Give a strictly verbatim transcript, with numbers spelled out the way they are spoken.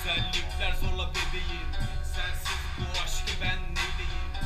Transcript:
güzellikler zorla bebeğim. Sensiz bu aşkı ben neyleyim?